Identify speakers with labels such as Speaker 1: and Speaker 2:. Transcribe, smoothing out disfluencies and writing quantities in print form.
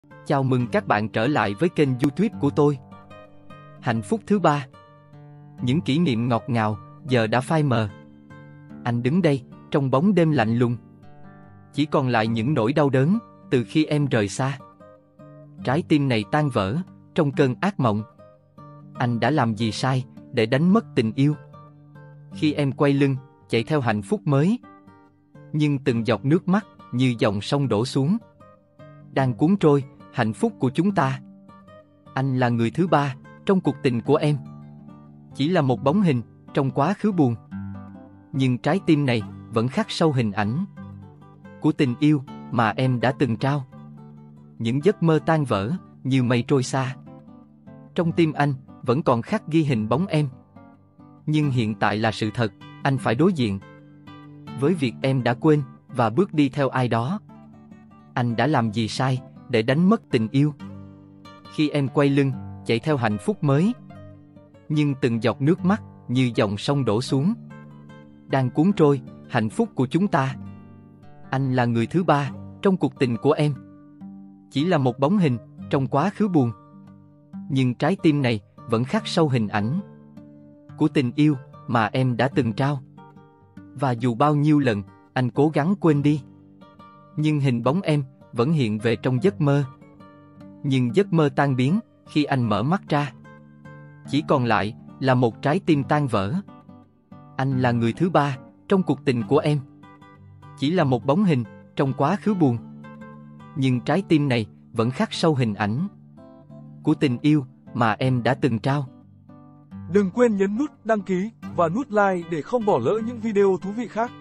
Speaker 1: Chào mừng các bạn trở lại với kênh YouTube của tôi. Hạnh phúc thứ ba. Những kỷ niệm ngọt ngào giờ đã phai mờ. Anh đứng đây trong bóng đêm lạnh lùng. Chỉ còn lại những nỗi đau đớn từ khi em rời xa. Trái tim này tan vỡ trong cơn ác mộng. Anh đã làm gì sai để đánh mất tình yêu? Khi em quay lưng chạy theo hạnh phúc mới, nhưng từng giọt nước mắt như dòng sông đổ xuống, đang cuốn trôi hạnh phúc của chúng ta. Anh là người thứ ba trong cuộc tình của em. Chỉ là một bóng hình trong quá khứ buồn, nhưng trái tim này vẫn khắc sâu hình ảnh của tình yêu mà em đã từng trao. Những giấc mơ tan vỡ như mây trôi xa. Trong tim anh vẫn còn khắc ghi hình bóng em. Nhưng hiện tại là sự thật, anh phải đối diện với việc em đã quên và bước đi theo ai đó. Anh đã làm gì sai để đánh mất tình yêu? Khi em quay lưng chạy theo hạnh phúc mới, nhưng từng giọt nước mắt như dòng sông đổ xuống, đang cuốn trôi hạnh phúc của chúng ta. Anh là người thứ ba trong cuộc tình của em. Chỉ là một bóng hình trong quá khứ buồn, nhưng trái tim này vẫn khắc sâu hình ảnh của tình yêu mà em đã từng trao. Và dù bao nhiêu lần anh cố gắng quên đi, nhưng hình bóng em vẫn hiện về trong giấc mơ. Nhưng giấc mơ tan biến khi anh mở mắt ra. Chỉ còn lại là một trái tim tan vỡ. Anh là người thứ ba trong cuộc tình của em. Chỉ là một bóng hình trong quá khứ buồn, nhưng trái tim này vẫn khắc sâu hình ảnh của tình yêu mà em đã từng trao.
Speaker 2: Đừng quên nhấn nút đăng ký và nút like để không bỏ lỡ những video thú vị khác.